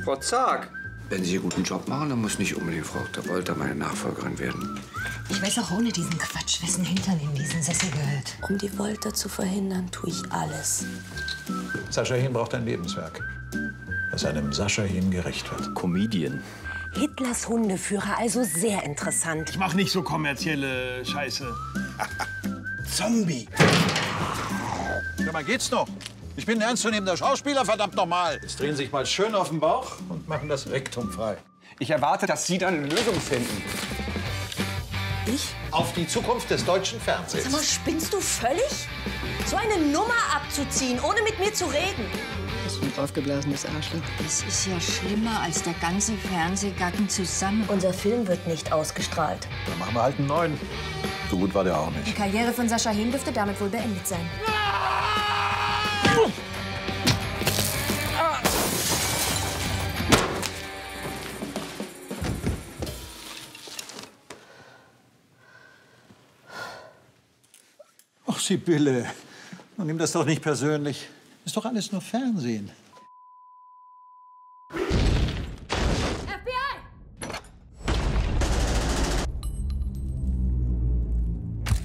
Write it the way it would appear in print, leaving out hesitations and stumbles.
Frau Zag. Wenn Sie einen guten Job machen, dann muss nicht unbedingt Frau Dr. Wolter meine Nachfolgerin werden. Ich weiß auch ohne diesen Quatsch, wessen Hintern in diesen Sessel gehört. Um die Wolter zu verhindern, tue ich alles. Sascha Hehn braucht ein Lebenswerk, das einem Sascha Hehn gerecht wird. Comedian. Hitlers Hundeführer, also sehr interessant. Ich mach nicht so kommerzielle Scheiße. Zombie. Ja, mal geht's noch? Ich bin ein ernstzunehmender Schauspieler, verdammt nochmal. Jetzt drehen Sie sich mal schön auf den Bauch und machen das Rektum frei. Ich erwarte, dass Sie dann eine Lösung finden. Ich? Auf die Zukunft des deutschen Fernsehens. Sag mal, spinnst du völlig? So eine Nummer abzuziehen, ohne mit mir zu reden. Das ist ein aufgeblasenes Arschloch. Das ist ja schlimmer als der ganze Fernsehgarten zusammen. Unser Film wird nicht ausgestrahlt. Dann machen wir halt einen neuen. So gut war der auch Die nicht. Karriere von Sascha Hehn dürfte damit wohl beendet sein. Ach, Sibylle, nun nimm das doch nicht persönlich. Ist doch alles nur Fernsehen.